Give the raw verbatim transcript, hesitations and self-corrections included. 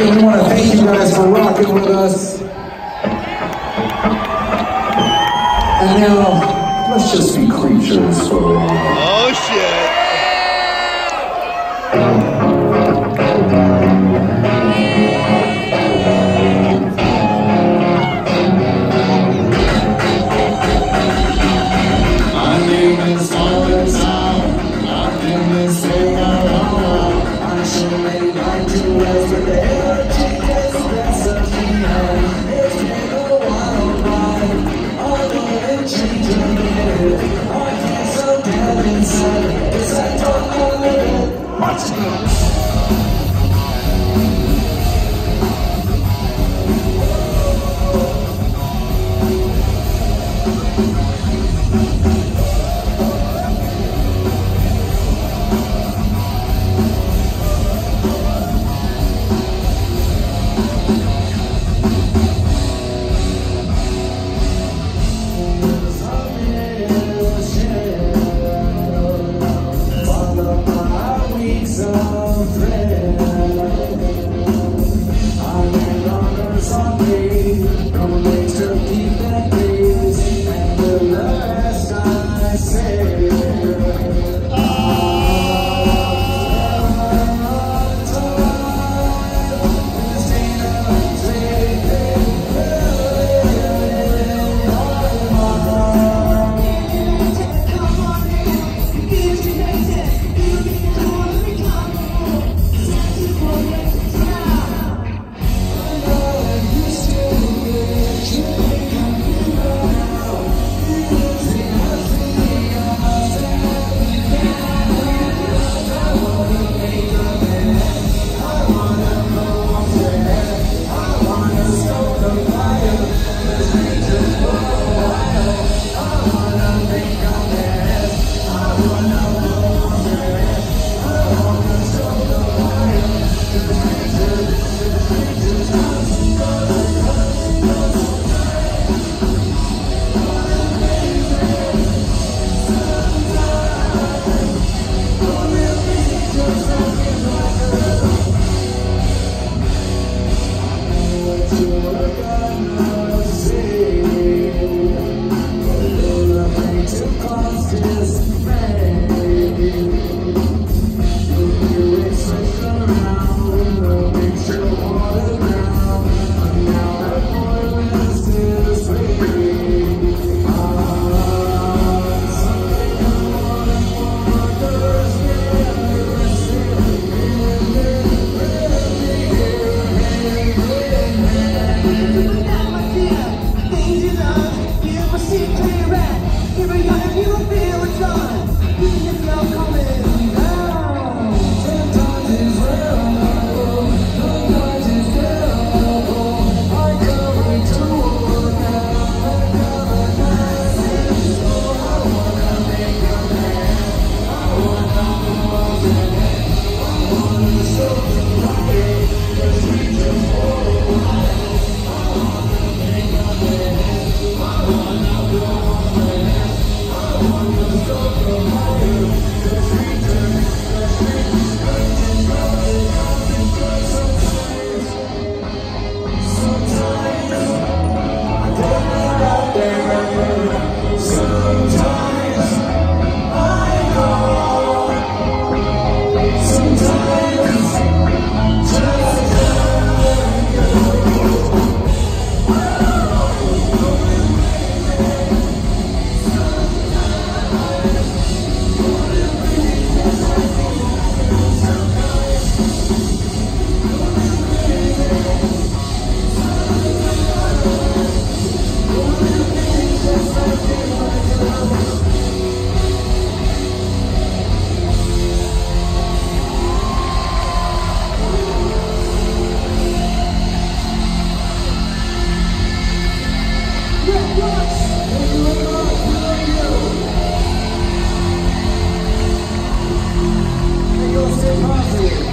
you. We want to thank you guys for rocking with us. And now, let's just be creatures for a while. Oh, shit. My name is Father Tom. I've been this thing around. I surely like to rest with the energy that's best of me. It's been a wild ride. Although it changed a bit, I get so dead inside. It's like don't know it. Watch it go. Stay positive.